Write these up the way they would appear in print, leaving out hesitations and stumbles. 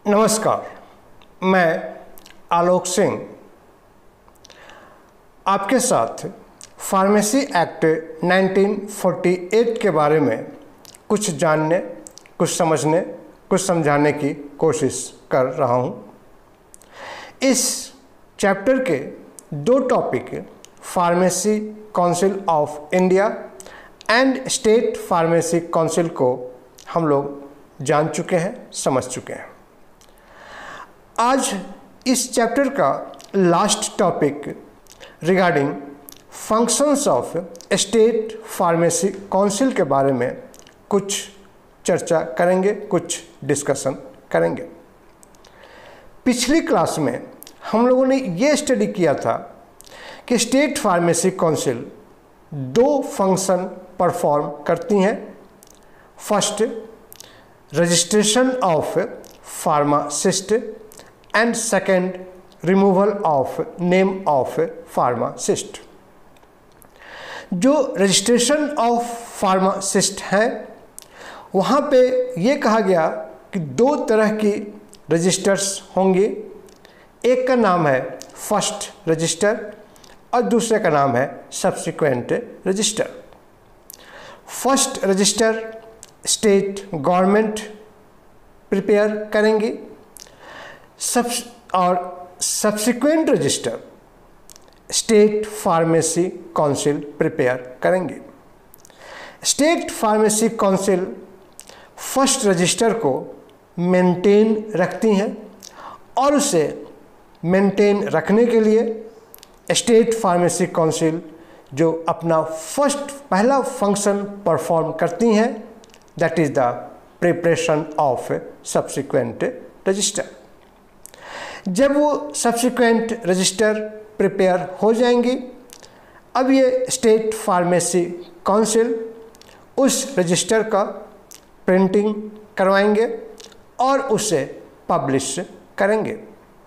नमस्कार, मैं आलोक सिंह आपके साथ फार्मेसी एक्ट 1948 के बारे में कुछ जानने, कुछ समझने, कुछ समझाने की कोशिश कर रहा हूँ। इस चैप्टर के दो topic pharmacy council of India and state pharmacy council को हम लोग जान चुके हैं, समझ चुके हैं। आज इस चैप्टर का last topic regarding functions of state pharmacy council के बारे में कुछ चर्चा करेंगे, कुछ डिस्कशन करेंगे। पिछली क्लास में हम लोगों ने ये स्टडी किया था कि स्टेट फार्मेसी काउंसिल दो फंक्शन परफॉर्म करती हैं। First, registration of pharmacist and second, removal of name of pharmacist. जो रजिस्ट्रेशन ऑफ फार्मासिस्ट है वहाँ पे ये कहा गया कि दो तरह की रजिस्टर्स होंगे। एक का नाम है फर्स्ट रजिस्टर और दूसरे का नाम है subsequent register. First register state government prepare करेंगी और subsequent register state pharmacy council prepare करेंगे। State pharmacy council first register को मेंटेन रखती हैं और उसे मेंटेन रखने के लिए स्टेट फार्मेसी काउंसिल जो अपना पहला फंक्शन परफॉर्म करती हैं, that is the preparation of subsequent register. जब वो सब्सिक्वेंट रजिस्टर प्रिपेयर हो जाएंगी, अब ये स्टेट फार्मेसी काउंसिल उस रजिस्टर का प्रिंटिंग करवाएंगे और उसे पब्लिश करेंगे।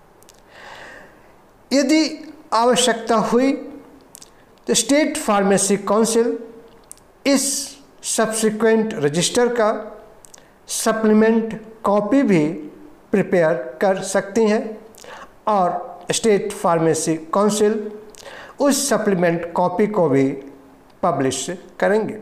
यदि आवश्यकता हुई तो स्टेट फार्मेसी काउंसिल इस सब्सिक्वेंट रजिस्टर का सप्लीमेंट कॉपी भी प्रिपेयर कर सकती हैं और स्टेट फार्मेसी काउंसिल उस सप्लीमेंट कॉपी को भी पब्लिश करेंगे।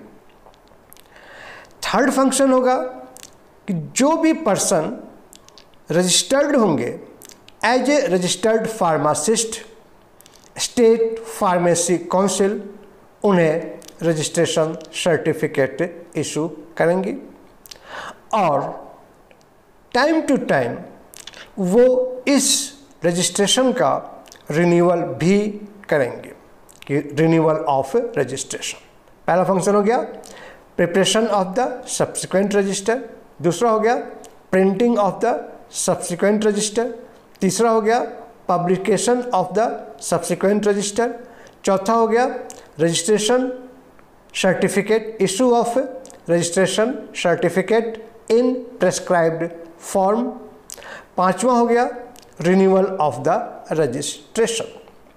थर्ड फंक्शन होगा कि जो भी पर्सन रजिस्टर्ड होंगे as a registered pharmacist, state pharmacy council उन्हें रजिस्ट्रेशन सर्टिफिकेट इशू करेंगी और टाइम टू टाइम वो इस रजिस्ट्रेशन का रिन्यूअल भी करेंगे कि रिन्यूअल ऑफ रजिस्ट्रेशन। पहला फंक्शन हो गया preparation of the subsequent register, दूसरा हो गया printing of the subsequent register, तीसरा हो गया publication of the subsequent register, चौथा हो गया registration certificate, issue of registration certificate in prescribed form, पांचवा हो गया रिन्यूअल ऑफ द रजिस्ट्रेशन।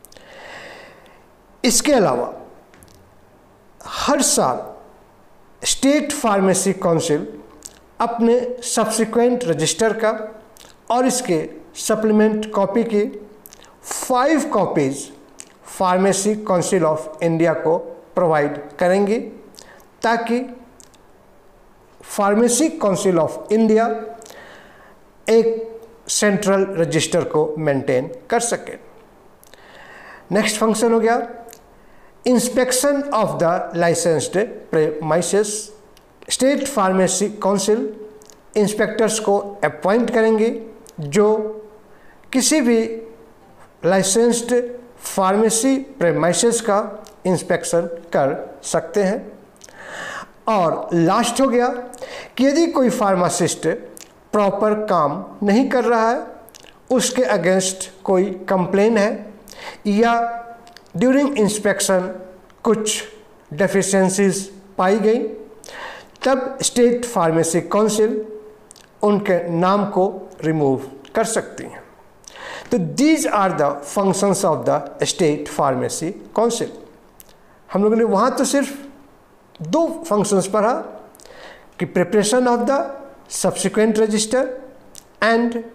इसके अलावा हर साल स्टेट फार्मेसी काउंसिल अपने सब्सिक्वेंट रजिस्टर का और इसके सप्लीमेंट कॉपी की 5 copies pharmacy council of India को प्रोवाइड करेंगी ताकि फार्मेसी काउंसिल ऑफ इंडिया एक सेंट्रल रजिस्टर को मेंटेन कर सके। नेक्स्ट फंक्शन हो गया inspection of the licensed premises. State pharmacy council inspectors को अपॉइंट करेंगे जो किसी भी लाइसेंस्ड फार्मेसी प्रेमाइसेस का इंस्पेक्शन कर सकते हैं। और लास्ट हो गया कि यदि कोई फार्मासिस्ट प्रॉपर काम नहीं कर रहा है, उसके अगेंस्ट कोई कंप्लेन है या ड्यूरिंग इंस्पेक्शन कुछ डेफिशिएंसीज पाई गई, तब स्टेट फार्मेसी काउंसिल उनके नाम को रिमूव कर सकती हैं। तो these are the functions of the state pharmacy council. हम लोगों ने वहाँ तो सिर्फ दो फंक्शंस पढ़ा कि preparation of the subsequent register and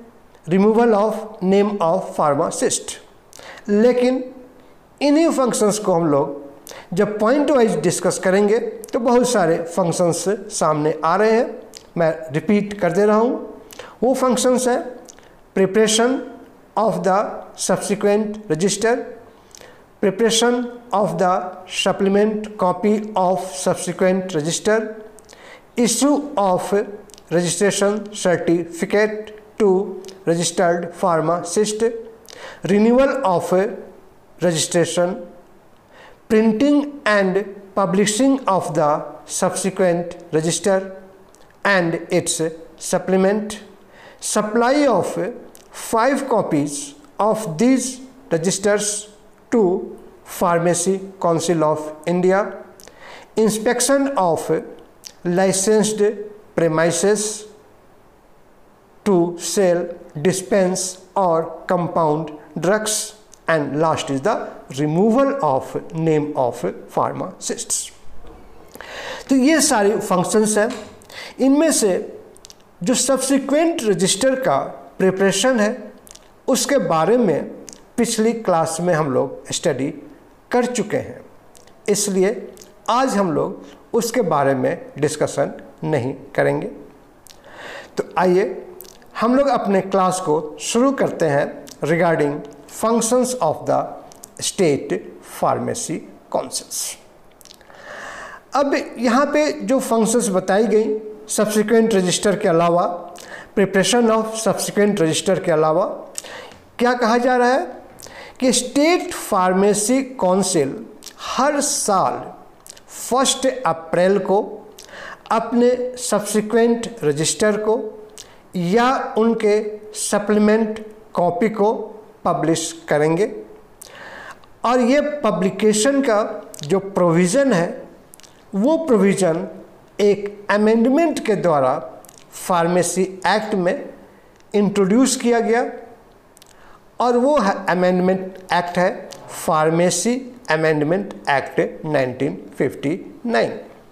removal of name of pharmacist. लेकिन इन्हीं फंक्शंस को हम लोग जब पॉइंट वाइज डिस्कस करेंगे तो बहुत सारे फंक्शंस सामने आ रहे हैं। मैं रिपीट कर दे रहा हूँ। वो फंक्शंस हैं preparation of the subsequent register, preparation of the supplement copy of subsequent register, issue of registration certificate to registered pharmacist, renewal of registration, printing and publishing of the subsequent register and its supplement, supply of 5 copies of these registers to Pharmacy Council of India, inspection of licensed premises to sell, dispense or compound drugs, and last is the removal of name of pharmacists। तो ये सारे functions हैं। इनमें से जो subsequent register का preparation है उसके बारे में पिछली क्लास में हम लोग स्टडी कर चुके हैं, इसलिए आज हम लोग उसके बारे में डिस्कशन नहीं करेंगे। तो आइए हम लोग अपने क्लास को शुरू करते हैं regarding functions of the state pharmacy councils. अब यहाँ पे जो फंक्शंस बताई गई सब्सिक्वेंट रजिस्टर के अलावा, प्रिपरेशन ऑफ सब्सिक्वेंट रजिस्टर के अलावा क्या कहा जा रहा है कि स्टेट फार्मेसी काउंसिल हर साल 1 अप्रैल को अपने सब्सिक्वेंट रजिस्टर को या उनके सप्लीमेंट कॉपी को पब्लिश करेंगे। और ये पब्लिकेशन का जो प्रोविज़न है वो प्रोविज़न एक अमेंडमेंट के द्वारा फार्मेसी एक्ट में इंट्रोड्यूस किया गया और वो अमेंडमेंट एक्ट है फार्मेसी अमेंडमेंट एक्ट 1959।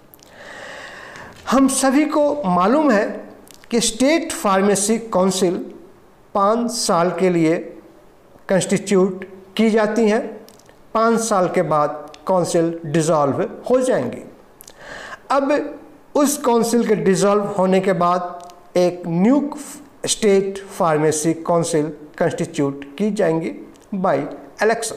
हम सभी को मालूम है कि स्टेट फार्मेसी काउंसिल 5 साल के लिए कंस्टिट्यूट की जाती हैं। 5 साल के बाद काउंसिल डिसॉल्व हो जाएंगी। अब उस काउंसिल के डिसॉल्व होने के बाद एक new state pharmacy council constitute की जाएंगी बाय इलेक्शन।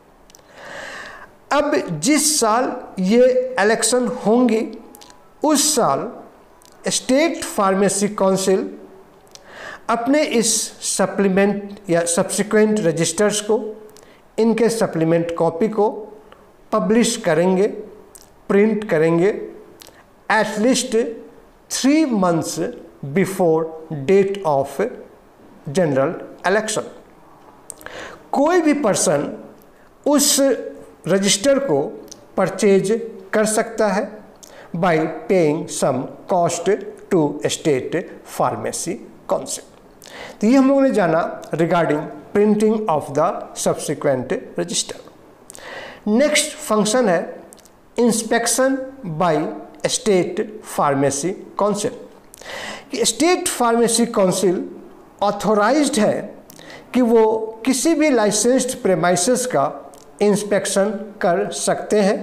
अब जिस साल ये इलेक्शन होंगी उस साल स्टेट फार्मेसी काउंसिल अपने इस सप्लीमेंट या सब्सिक्वेंट रजिस्टर्स को, इनके सप्लीमेंट कॉपी को पब्लिश करेंगे, प्रिंट करेंगे at least 3 months before date of general election. कोई भी पर्सन उस रजिस्टर को परचेज कर सकता है by paying some cost to state pharmacy council. तो ये हम लोगों ने जाना regarding printing of the subsequent register. Next function है inspection by state pharmacy council. State pharmacy council authorised है कि वो किसी भी लाइसेंस्ड प्रेमाइसेस का इंस्पेक्शन कर सकते हैं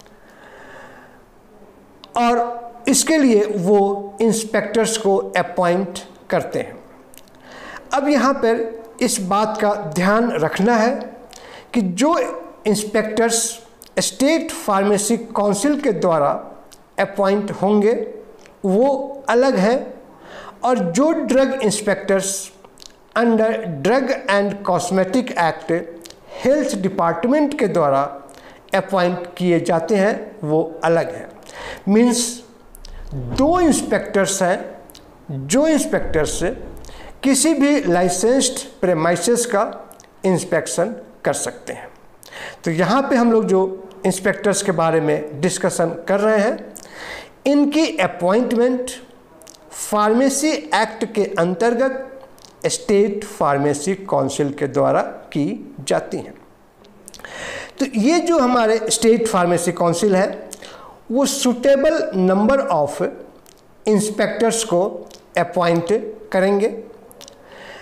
और इसके लिए वो इंस्पेक्टर्स को अपॉइंट करते हैं। अब यहाँ पर इस बात का ध्यान रखना है कि जो इंस्पेक्टर्स स्टेट फार्मेसी काउंसिल के द्वारा अपॉइंट होंगे वो अलग है और जो drug inspectors under drug and cosmetic act health department के द्वारा अपॉइंट किए जाते हैं वो अलग है। मीन्स 2 इंस्पेक्टर्स हैं जो इंस्पेक्टर्स किसी भी लाइसेंस्ड प्रेमाइसेस का इंस्पेक्शन कर सकते हैं। तो यहाँ पे हम लोग जो इंस्पेक्टर्स के बारे में डिस्कशन कर रहे हैं, इनकी अपॉइंटमेंट फार्मेसी एक्ट के अंतर्गत स्टेट फार्मेसी काउंसिल के द्वारा की जाती हैं। तो ये जो हमारे स्टेट फार्मेसी काउंसिल है वो सूटेबल नंबर ऑफ इंस्पेक्टर्स को अपॉइंट करेंगे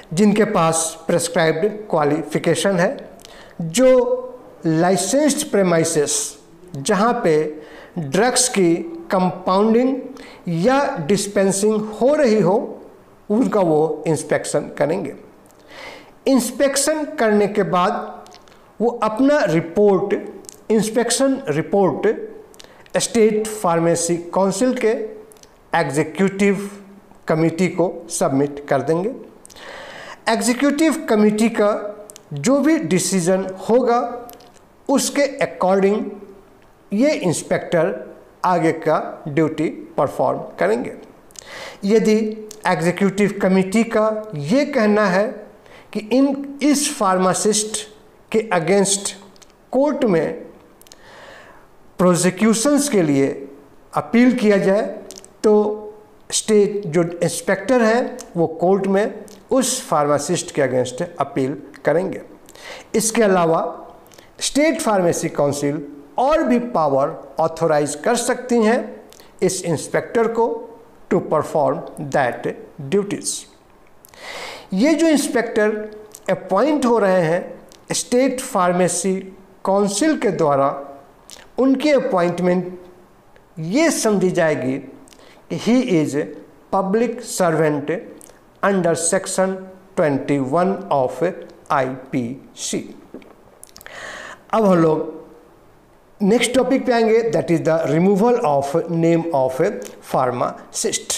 जिनके पास प्रेस्क्राइब्ड क्वालिफिकेशन है, जो लाइसेंस्ड प्रेमाइसेस जहाँ पे ड्रग्स की कंपाउंडिंग या डिस्पेंसिंग हो रही हो, उनका वो इंस्पेक्शन करेंगे। इंस्पेक्शन करने के बाद वो अपना report, inspection report state pharmacy council के एग्जीक्यूटिव कमेटी को सबमिट कर देंगे। एग्जीक्यूटिव कमेटी का जो भी डिसीजन होगा उसके अकॉर्डिंग ये इंस्पेक्टर आगे का ड्यूटी परफॉर्म करेंगे। यदि एग्जीक्यूटिव कमेटी का ये कहना है कि इस फार्मासिस्ट के अगेंस्ट कोर्ट में प्रोसिक्यूशंस के लिए अपील किया जाए, तो स्टेट जो इंस्पेक्टर हैं वो कोर्ट में उस फार्मासिस्ट के अगेंस्ट अपील करेंगे। इसके अलावा स्टेट फार्मेसी काउंसिल और भी पावर ऑथोराइज कर सकती हैं इस इंस्पेक्टर को टू परफॉर्म दैट ड्यूटीज। ये जो इंस्पेक्टर अपॉइंट हो रहे हैं स्टेट फार्मेसी काउंसिल के द्वारा, उनकी अपॉइंटमेंट ये समझी जाएगी कि he is public servant under section 21 of IPC। अब हम लोग नेक्स्ट टॉपिक पे आएंगे, that is the removal of name of pharmacist.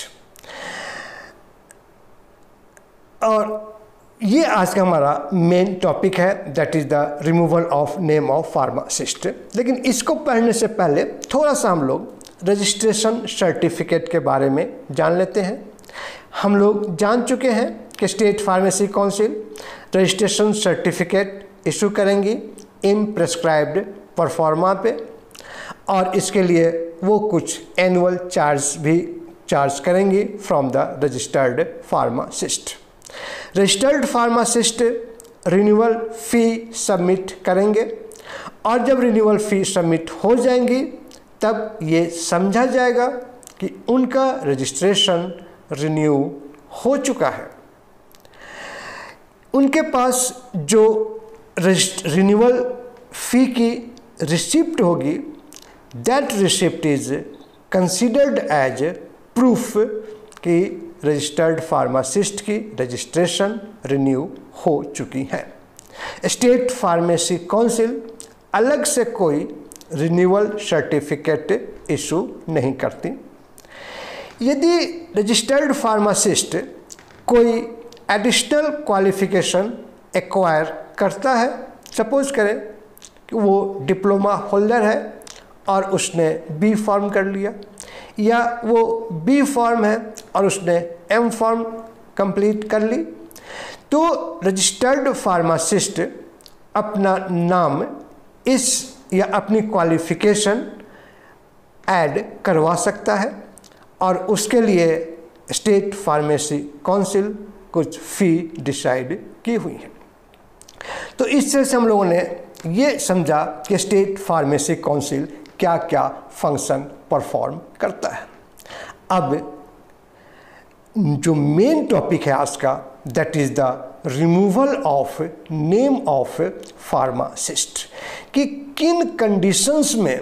और ये आज का हमारा मेन टॉपिक है, that is the removal of name of pharmacist. लेकिन इसको पढ़ने से पहले थोड़ा सा हम लोग रजिस्ट्रेशन सर्टिफिकेट के बारे में जान लेते हैं। हम लोग जान चुके हैं कि state pharmacy council registration certificate issue करेंगी इन प्रेस्क्राइब्ड परफॉर्मा पे, और इसके लिए वो कुछ एनुअल चार्ज भी चार्ज करेंगी from the registered pharmacist. Registered pharmacist renewal fee submit करेंगे, और जब रिन्यूअल फ़ी सबमिट हो जाएंगी तब ये समझा जाएगा कि उनका रजिस्ट्रेशन रिन्यू हो चुका है। उनके पास जो रिन्यूअल फ़ी की रिसिप्ट होगी, that receipt is considered as proof कि रजिस्टर्ड फार्मासिस्ट की रजिस्ट्रेशन रिन्यू हो चुकी है। स्टेट फार्मेसी काउंसिल अलग से कोई रिन्यूअल सर्टिफिकेट इशू नहीं करती। यदि रजिस्टर्ड फार्मासिस्ट कोई एडिशनल क्वालिफिकेशन एक्वायर करता है, सपोज करें कि वो डिप्लोमा होल्डर है और उसने बी फॉर्म कर लिया, या वो बी फॉर्म है और उसने एम फॉर्म कंप्लीट कर ली, तो रजिस्टर्ड फार्मासिस्ट अपना नाम इस या अपनी क्वालिफिकेशन ऐड करवा सकता है, और उसके लिए स्टेट फार्मेसी काउंसिल कुछ फ़ी डिसाइड की हुई है। तो इस तरह से हम लोगों ने ये समझा कि स्टेट फार्मेसी काउंसिल क्या क्या फंक्शन परफॉर्म करता है। अब जो मेन टॉपिक है आज का, that is the removal of name of pharmacist, कि किन कंडीशंस में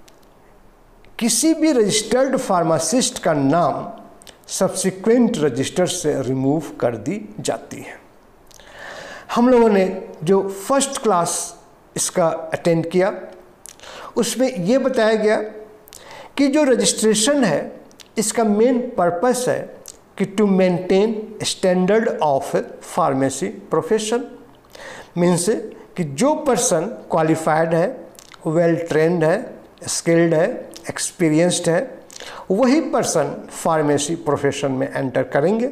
किसी भी रजिस्टर्ड फार्मासिस्ट का नाम सब्सिक्वेंट रजिस्टर से रिमूव कर दी जाती है। हम लोगों ने जो फर्स्ट क्लास इसका अटेंड किया, उसमें ये बताया गया कि जो रजिस्ट्रेशन है इसका मेन पर्पस है कि to maintain standard of pharmacy profession. Means कि जो पर्सन क्वालिफाइड है, वेल ट्रेंड है, स्किल्ड है, एक्सपीरियंस्ड है, वही पर्सन फार्मेसी प्रोफेशन में एंटर करेंगे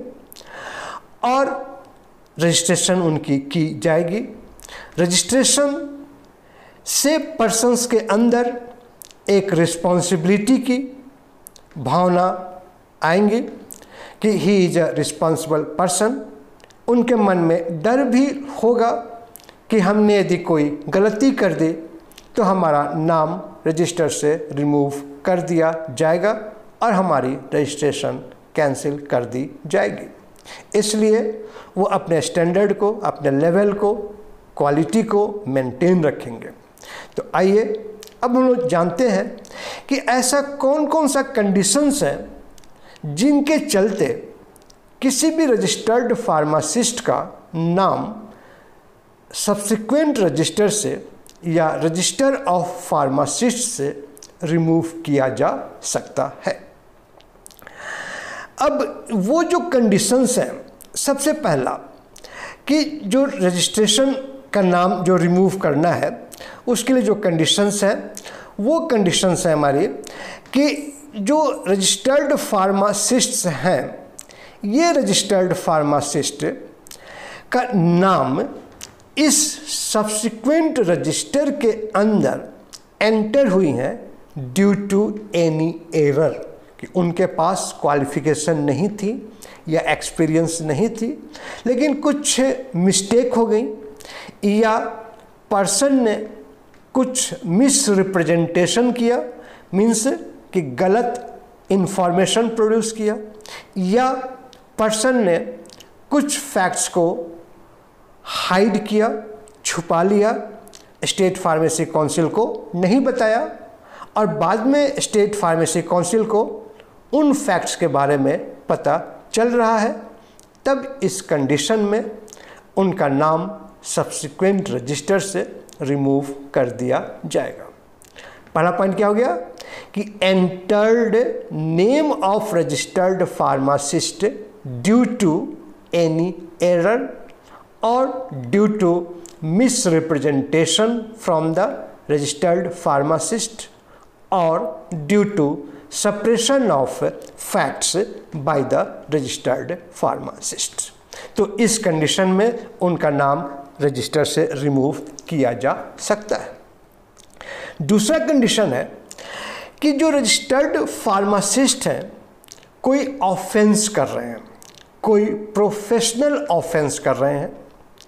और रजिस्ट्रेशन उनकी की जाएगी। रजिस्ट्रेशन से पर्सन्स के अंदर एक रिस्पॉन्सिबिलिटी की भावना आएंगी कि he is a responsible person. उनके मन में डर भी होगा कि हमने यदि कोई गलती कर दी तो हमारा नाम रजिस्टर से रिमूव कर दिया जाएगा और हमारी रजिस्ट्रेशन कैंसिल कर दी जाएगी। इसलिए वो अपने स्टैंडर्ड को, अपने लेवल को, क्वालिटी को मेंटेन रखेंगे। तो आइए अब हम लोग जानते हैं कि ऐसा कौन कौन सा कंडीशंस हैं जिनके चलते किसी भी रजिस्टर्ड फार्मासिस्ट का नाम सब्सिक्वेंट रजिस्टर से या रजिस्टर ऑफ फार्मासिस्ट से रिमूव किया जा सकता है। अब वो जो कंडीशंस हैं, सबसे पहला कि जो रजिस्ट्रेशन का नाम जो रिमूव करना है उसके लिए जो कंडीशंस हैं, वो कंडीशंस हैं हमारी कि जो रजिस्टर्ड फार्मासिस्ट्स हैं, ये रजिस्टर्ड फार्मासिस्ट का नाम इस सब्सिक्वेंट रजिस्टर के अंदर एंटर हुई हैं ड्यू टू एनी एरर, कि उनके पास क्वालिफिकेशन नहीं थी या एक्सपीरियंस नहीं थी, लेकिन कुछ मिस्टेक हो गई या पर्सन ने कुछ मिस रिप्रेजेंटेशन किया, मीन्स कि गलत इंफॉर्मेशन प्रोड्यूस किया, या पर्सन ने कुछ फैक्ट्स को हाइड किया, छुपा लिया, स्टेट फार्मेसी काउंसिल को नहीं बताया और बाद में स्टेट फार्मेसी काउंसिल को उन फैक्ट्स के बारे में पता चल रहा है, तब इस कंडीशन में उनका नाम सब्सिक्वेंट रजिस्टर से रिमूव कर दिया जाएगा। पहला पॉइंट क्या हो गया कि entered name of registered pharmacist due to any error और due to misrepresentation from the registered pharmacist or due to suppression of facts by the registered pharmacist। तो इस कंडीशन में उनका नाम रजिस्टर से रिमूव किया जा सकता है। दूसरा कंडीशन है कि जो रजिस्टर्ड फार्मासिस्ट हैं कोई ऑफेंस कर रहे हैं, कोई प्रोफेशनल ऑफेंस कर रहे हैं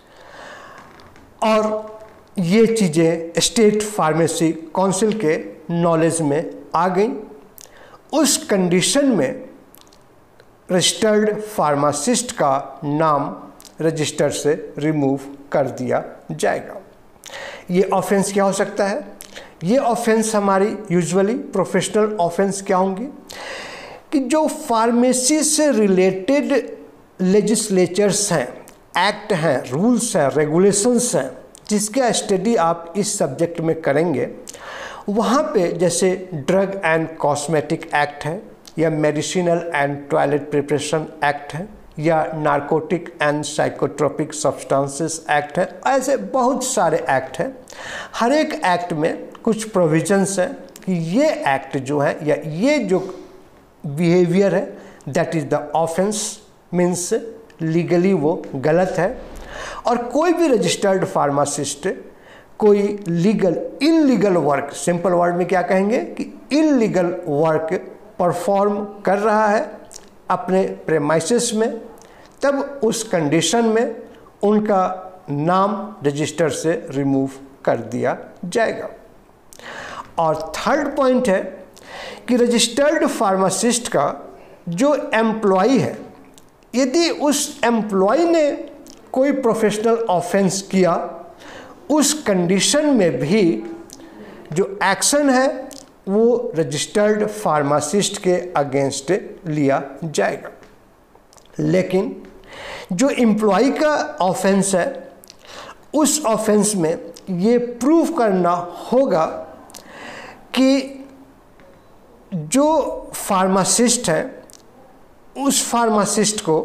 और ये चीज़ें स्टेट फार्मेसी काउंसिल के नॉलेज में आ गई, उस कंडीशन में रजिस्टर्ड फार्मासिस्ट का नाम रजिस्टर से रिमूव कर दिया जाएगा। ये ऑफेंस क्या हो सकता है? ये ऑफेंस हमारी यूजुअली प्रोफेशनल ऑफेंस क्या होंगी कि जो फार्मेसी से रिलेटेड लेजिस्लेचर्स हैं, एक्ट हैं, रूल्स हैं, रेगुलेशंस हैं, जिसका स्टडी आप इस सब्जेक्ट में करेंगे, वहाँ पे जैसे ड्रग एंड कॉस्मेटिक एक्ट है या medicinal and toilet preparation act है या narcotic and psychotropic substances act है, ऐसे बहुत सारे एक्ट हैं। हर एक एक्ट में कुछ प्रोविजंस हैं कि ये एक्ट जो है या ये जो बिहेवियर है that is the offence, means legally वो गलत है। और कोई भी रजिस्टर्ड फार्मासिस्ट कोई legal illegal work, simple word में क्या कहेंगे कि इनलीगल वर्क परफॉर्म कर रहा है अपने प्रेमाइसिस में, तब उस कंडीशन में उनका नाम रजिस्टर से रिमूव कर दिया जाएगा। और थर्ड पॉइंट है कि रजिस्टर्ड फार्मासिस्ट का जो एम्प्लॉई है, यदि उस एम्प्लॉय ने कोई प्रोफेशनल ऑफेंस किया, उस कंडीशन में भी जो एक्शन है वो रजिस्टर्ड फार्मासिस्ट के अगेंस्ट लिया जाएगा। लेकिन जो एम्प्लॉय का ऑफेंस है, उस ऑफेंस में ये प्रूव करना होगा कि जो फार्मासिस्ट है उस फार्मासिस्ट को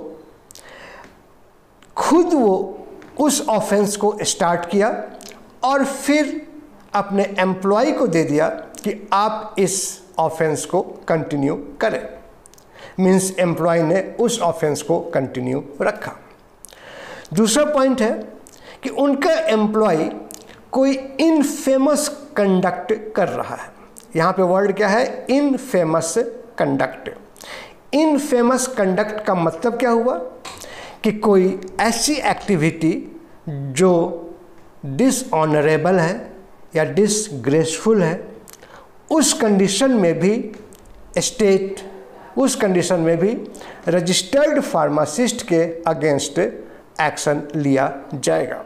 खुद वो उस ऑफेंस को स्टार्ट किया और फिर अपने एम्प्लॉय को दे दिया कि आप इस ऑफेंस को कंटिन्यू करें, मीन्स एम्प्लॉय ने उस ऑफेंस को कंटिन्यू रखा। दूसरा पॉइंट है कि उनका एम्प्लॉय कोई इनफेमस कंडक्ट कर रहा है। यहाँ पे वर्ड क्या है? Infamous conduct. इनफेमस कंडक्ट का मतलब क्या हुआ कि कोई ऐसी एक्टिविटी जो डिसऑनरेबल है या डिसग्रेसफुल है, उस कंडीशन में भी स्टेट उस कंडीशन में भी रजिस्टर्ड फार्मासिस्ट के अगेंस्ट एक्शन लिया जाएगा।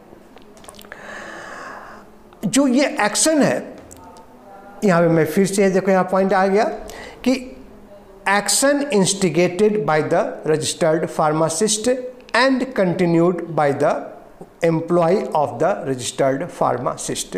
जो ये एक्शन है, यहाँ पे मैं फिर से देखो, यहाँ पॉइंट आ गया कि action instigated by the registered pharmacist and continued by the employ of the registered pharmacist.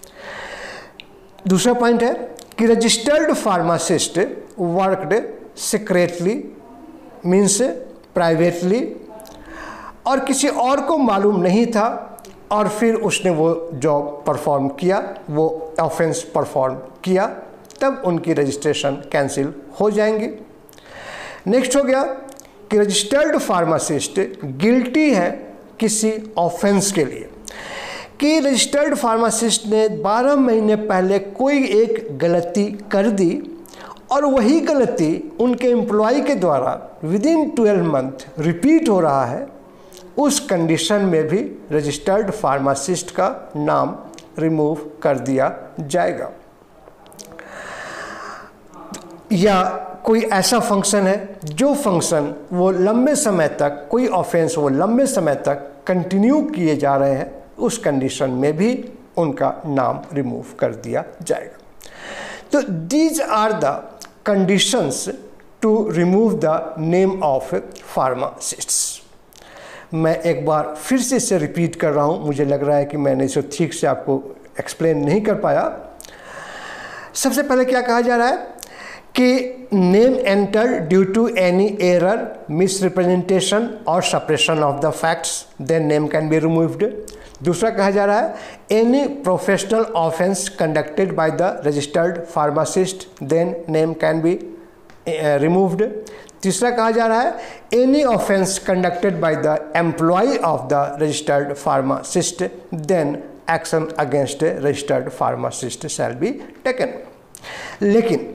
दूसरा पॉइंट है कि registered pharmacist worked secretly means privately और किसी और को मालूम नहीं था और फिर उसने वो जॉब परफॉर्म किया, वो ऑफेंस परफॉर्म किया, तब उनकी रजिस्ट्रेशन कैंसिल हो जाएंगी। नेक्स्ट हो गया कि रजिस्टर्ड फार्मासिस्ट गिल्टी है किसी ऑफेंस के लिए, कि रजिस्टर्ड फार्मासिस्ट ने 12 महीने पहले कोई एक गलती कर दी और वही गलती उनके एम्प्लॉय के द्वारा विदिन 12 मंथ रिपीट हो रहा है, उस कंडीशन में भी रजिस्टर्ड फार्मासिस्ट का नाम रिमूव कर दिया जाएगा। या कोई ऐसा फंक्शन है जो फंक्शन वो लंबे समय तक, कोई ऑफेंस वो लंबे समय तक कंटिन्यू किए जा रहे हैं, उस कंडीशन में भी उनका नाम रिमूव कर दिया जाएगा। तो these are the conditions to remove the name of pharmacists. मैं एक बार फिर से इसे रिपीट कर रहा हूँ, मुझे लग रहा है कि मैंने इसे ठीक से आपको एक्सप्लेन नहीं कर पाया। सबसे पहले क्या कहा जा रहा है कि name enter due to any error, misrepresentation और suppression of the facts, then name can be removed. दूसरा कहा जा रहा है any professional offence conducted by the registered pharmacist, then name can be removed. तीसरा कहा जा रहा है any offence conducted by the employ of the registered pharmacist, then action against registered pharmacist shall be taken. लेकिन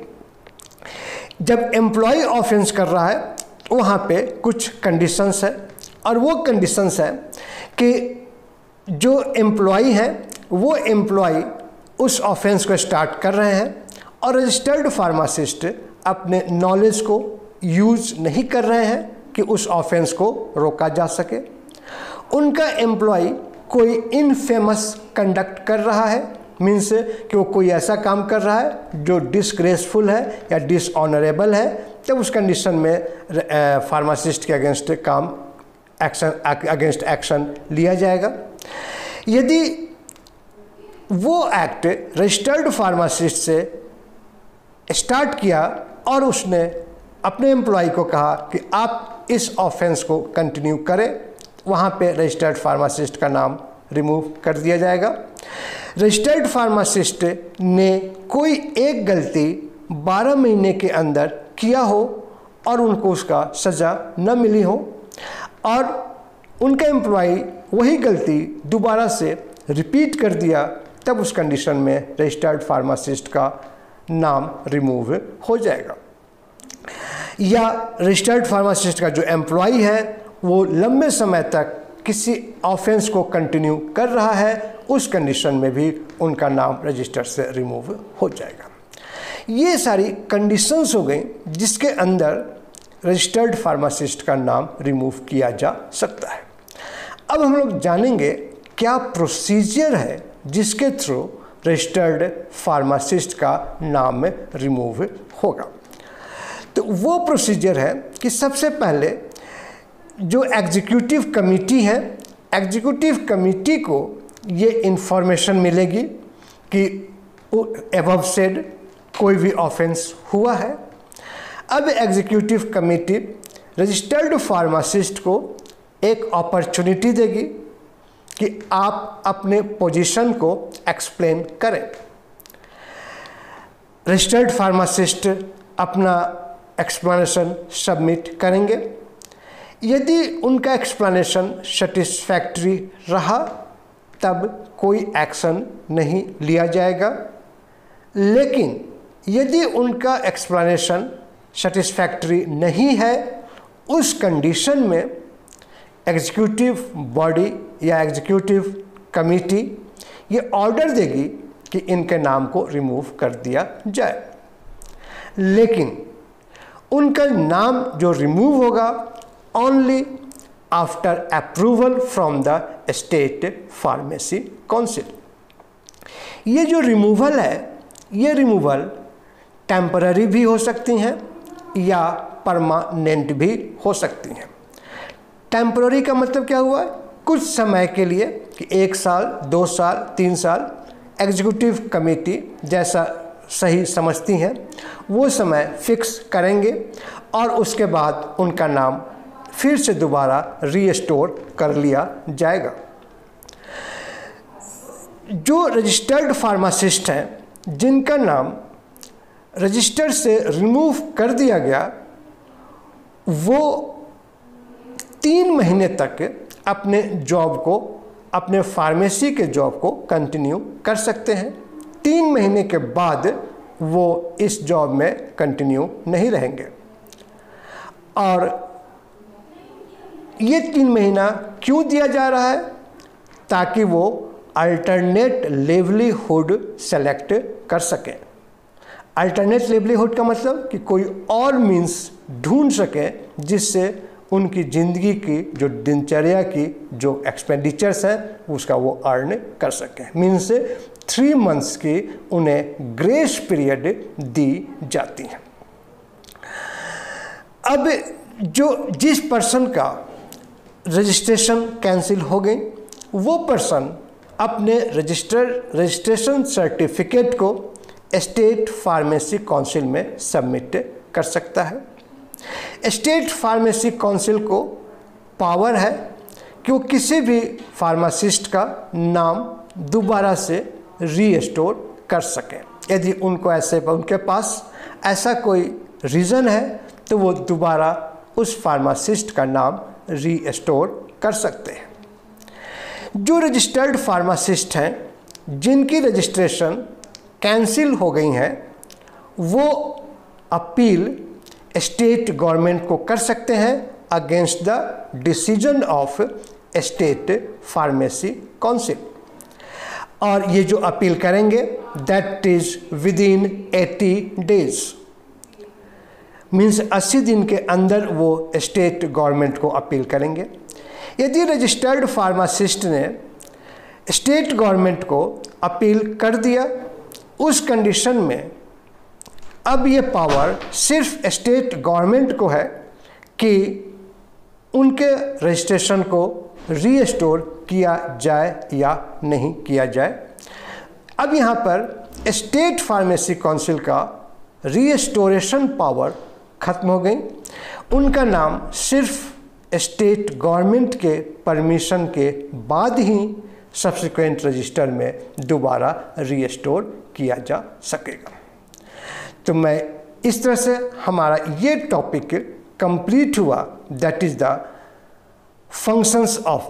जब employ offence कर रहा है वहाँ पे कुछ कंडीशंस है, और वो कंडीशंस है कि जो एम्प्लॉय है वो एम्प्लॉय उस ऑफेंस को स्टार्ट कर रहे हैं और रजिस्टर्ड फार्मासिस्ट अपने नॉलेज को यूज़ नहीं कर रहे हैं कि उस ऑफेंस को रोका जा सके। उनका एम्प्लॉय कोई इनफेमस कंडक्ट कर रहा है, मीन्स कि वो कोई ऐसा काम कर रहा है जो डिसग्रेसफुल है या डिसऑनरेबल है, तब उस कंडीशन में फार्मासिस्ट के अगेंस्ट अगेंस्ट एक्शन लिया जाएगा। यदि वो एक्ट रजिस्टर्ड फार्मासिस्ट से स्टार्ट किया और उसने अपने एम्प्लॉय को कहा कि आप इस ऑफेंस को कंटिन्यू करें, वहाँ पे रजिस्टर्ड फार्मासिस्ट का नाम रिमूव कर दिया जाएगा। रजिस्टर्ड फार्मासिस्ट ने कोई एक गलती 12 महीने के अंदर किया हो और उनको उसका सज़ा न मिली हो और उनका एम्प्लॉय वही गलती दोबारा से रिपीट कर दिया, तब उस कंडीशन में रजिस्टर्ड फार्मासिस्ट का नाम रिमूव हो जाएगा। या रजिस्टर्ड फार्मासिस्ट का जो एम्प्लॉय है वो लंबे समय तक किसी ऑफेंस को कंटिन्यू कर रहा है, उस कंडीशन में भी उनका नाम रजिस्टर से रिमूव हो जाएगा। ये सारी कंडीशंस हो गई जिसके अंदर रजिस्टर्ड फार्मासिस्ट का नाम रिमूव किया जा सकता है। अब हम लोग जानेंगे क्या प्रोसीजर है जिसके थ्रू रजिस्टर्ड फार्मासिस्ट का नाम रिमूव होगा। तो वो प्रोसीजर है कि सबसे पहले जो एग्जीक्यूटिव कमेटी है, एग्जीक्यूटिव कमेटी को ये इन्फॉर्मेशन मिलेगी कि एबव सेड कोई भी ऑफेंस हुआ है। अब एग्जीक्यूटिव कमेटी रजिस्टर्ड फार्मासिस्ट को एक अपॉर्चुनिटी देगी कि आप अपने पोजीशन को एक्सप्लेन करें। रजिस्टर्ड फार्मासिस्ट अपना एक्सप्लेनेशन सबमिट करेंगे। यदि उनका एक्सप्लेनेशन सेटिस्फैक्ट्री रहा तब कोई एक्शन नहीं लिया जाएगा, लेकिन यदि उनका एक्सप्लेनेशन सेटिस्फैक्ट्री नहीं है, उस कंडीशन में एग्जीक्यूटिव बॉडी या एग्जीक्यूटिव कमेटी ये ऑर्डर देगी कि इनके नाम को रिमूव कर दिया जाए। लेकिन उनका नाम जो रिमूव होगा only after approval from the state pharmacy council. ये जो रिमूवल है, ये रिमूवल टेम्पररी भी हो सकती हैं या परमानेंट भी हो सकती हैं। टेम्पररी का मतलब क्या हुआ? कुछ समय के लिए, कि 1 साल, 2 साल, 3 साल, एग्जीक्यूटिव कमेटी जैसा सही समझती हैं वो समय फिक्स करेंगे और उसके बाद उनका नाम फिर से दोबारा रीस्टोर कर लिया जाएगा। जो रजिस्टर्ड फार्मासिस्ट हैं जिनका नाम रजिस्टर से रिमूव कर दिया गया, वो 3 महीने तक अपने जॉब को, अपने फार्मेसी के जॉब को कंटिन्यू कर सकते हैं। 3 महीने के बाद वो इस जॉब में कंटिन्यू नहीं रहेंगे। और ये 3 महीना क्यों दिया जा रहा है? ताकि वो अल्टरनेट लिवलीहुड सेलेक्ट कर सकें। अल्टरनेट लिवलीहुड का मतलब कि कोई और मीन्स ढूंढ सकें जिससे उनकी ज़िंदगी की जो दिनचर्या की जो एक्सपेंडिचर्स हैं उसका वो अर्न कर सकें। मीन्स 3 मंथ्स की उन्हें ग्रेस पीरियड दी जाती है। अब जिस पर्सन का रजिस्ट्रेशन कैंसिल हो गई, वो पर्सन अपने रजिस्ट्रेशन सर्टिफिकेट को स्टेट फार्मेसी काउंसिल में सबमिट कर सकता है। स्टेट फार्मेसी काउंसिल को पावर है कि वो किसी भी फार्मासिस्ट का नाम दोबारा से रीस्टोर कर सकें। यदि उनके पास ऐसा कोई रीज़न है तो वो दोबारा उस फार्मासिस्ट का नाम रीस्टोर कर सकते हैं। जो रजिस्टर्ड फार्मासिस्ट हैं जिनकी रजिस्ट्रेशन कैंसिल हो गई हैं, वो अपील स्टेट गवर्नमेंट को कर सकते हैं against the decision of state pharmacy council. और ये जो अपील करेंगे that is within 80 days, means 80 दिन के अंदर वो स्टेट गवर्नमेंट को अपील करेंगे। यदि रजिस्टर्ड फार्मासिस्ट ने स्टेट गवर्नमेंट को अपील कर दिया, उस कंडीशन में अब ये पावर सिर्फ स्टेट गवर्नमेंट को है कि उनके रजिस्ट्रेशन को रीस्टोर किया जाए या नहीं किया जाए। अब यहाँ पर स्टेट फार्मेसी काउंसिल का रीस्टोरेशन पावर खत्म हो गई। उनका नाम सिर्फ स्टेट गवर्नमेंट के परमिशन के बाद ही सब्सिक्वेंट रजिस्टर में दोबारा रीस्टोर किया जा सकेगा। तो मैं इस तरह से हमारा ये टॉपिक कंप्लीट हुआ, that is the functions of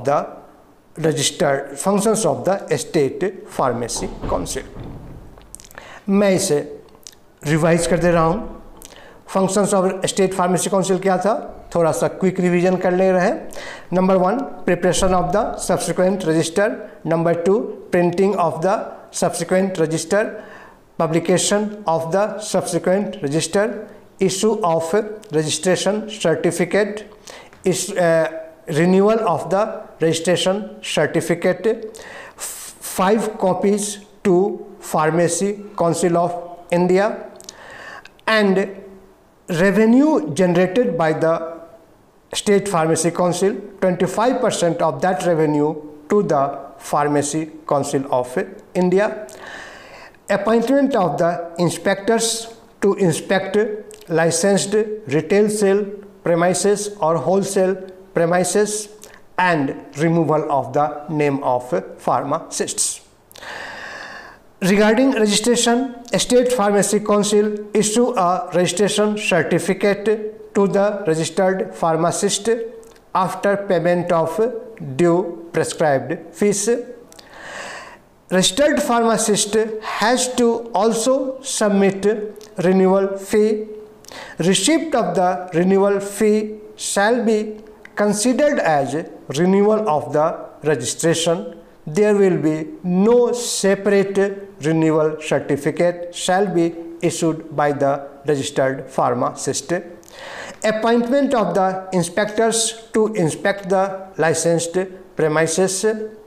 the state pharmacy council. मैं इसे रिवाइज कर दे रहा हूँ। Functions of state pharmacy council क्या था, थोड़ा सा क्विक रिवीजन कर ले रहे हैं। Number 1 preparation of the subsequent register, number 2 printing of the subsequent register, publication of the subsequent register, issue of registration certificate, renewal of the registration certificate, 5 copies to Pharmacy Council of India, and revenue generated by the State Pharmacy Council, 25% of that revenue to the Pharmacy Council of India. Appointment of the inspectors to inspect licensed retail sale premises or wholesale premises, and removal of the name of pharmacists. Regarding registration, State Pharmacy Council issue a registration certificate to the registered pharmacist after payment of due prescribed fees. Registered pharmacist has to also submit renewal fee. Receipt of the renewal fee shall be considered as renewal of the registration. There will be no separate renewal certificate shall be issued by the registered pharmacist. appointment of the inspectors to inspect the licensed premises,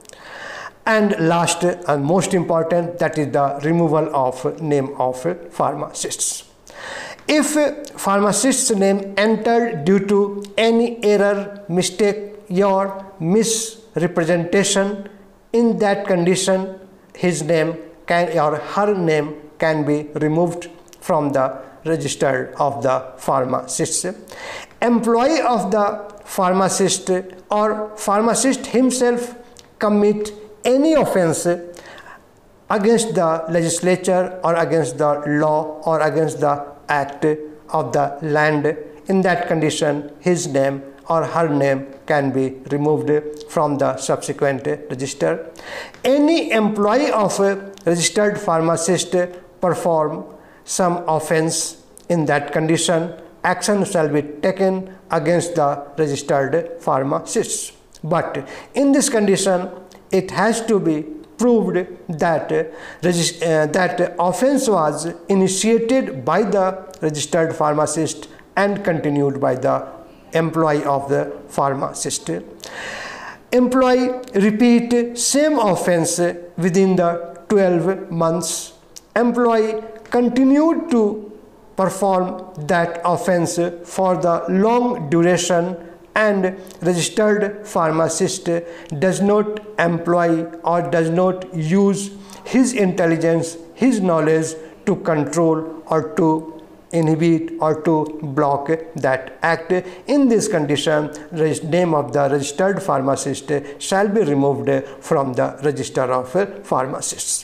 and last and most important, that is the removal of name of pharmacists. If pharmacist's name entered due to any error, mistake or misrepresentation, in that condition his name or her name can be removed from the register of the pharmacist. Employee of the pharmacist or pharmacist himself commit any offense against the legislature or against the law or against the act of the land, in that condition his name or her name can be removed from the subsequent register. Any employee of a registered pharmacist perform some offense, in that condition action shall be taken against the registered pharmacist. But in this condition it has to be proved that that offense was initiated by the registered pharmacist and continued by the employee of the pharmacist. Employee repeat same offense within the 12 months. Employee continued to perform that offense for the long duration, and registered pharmacist does not employ or does not use his intelligence, his knowledge to control or to inhibit or to block that act. In this condition, name of the registered pharmacist shall be removed from the register of pharmacists.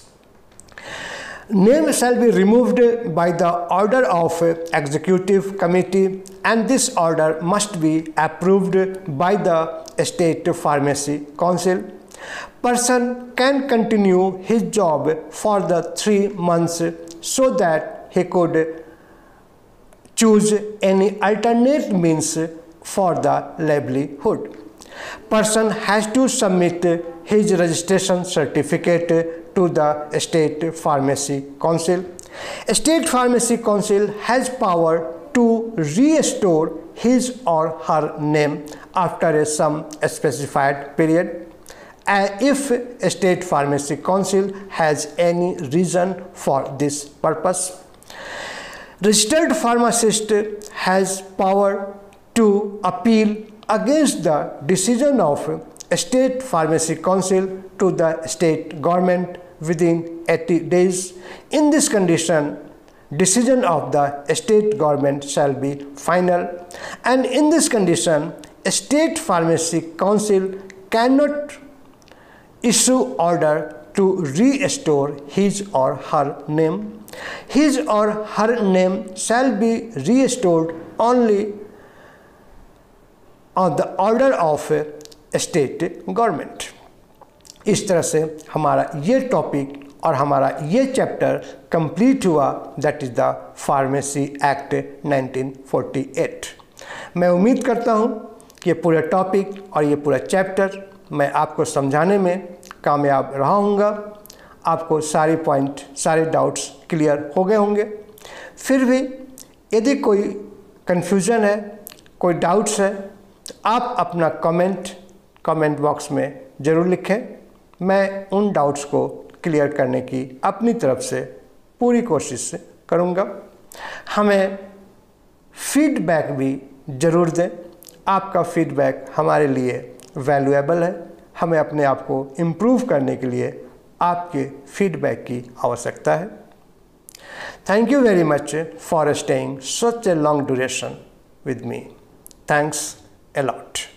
Name shall be removed by the order of executive committee, and this order must be approved by the state pharmacy council. Person can continue his job for the 3 months so that he could choose any alternate means for the livelihood. Person has to submit his registration certificate to the state pharmacy council. State pharmacy council has power to restore his or her name after some specified period, if state pharmacy council has any reason for this purpose. Registered pharmacist has power to appeal against the decision of state pharmacy council to the state government within 80 days. In this condition, decision of the state government shall be final, and in this condition state pharmacy council cannot issue order to restore his or her name. His or her name shall be restored only on the order of state government. इस तरह से हमारा ये topic और हमारा ये chapter complete हुआ, that is the pharmacy act 1948। मैं उम्मीद करता हूँ कि ये पूरा टॉपिक और ये पूरा चैप्टर मैं आपको समझाने में कामयाब रहा हूँगा। आपको सारे पॉइंट, सारे डाउट्स क्लियर हो गए होंगे। फिर भी यदि कोई कन्फ्यूज़न है, कोई डाउट्स है, तो आप अपना कमेंट बॉक्स में ज़रूर लिखें। मैं उन डाउट्स को क्लियर करने की अपनी तरफ से पूरी कोशिश करूँगा। हमें फीडबैक भी ज़रूर दें। आपका फीडबैक हमारे लिए वैल्यूएबल है। हमें अपने आप को इम्प्रूव करने के लिए आपके फीडबैक की आवश्यकता है। Thank you very much for staying such a long duration with me. Thanks a lot.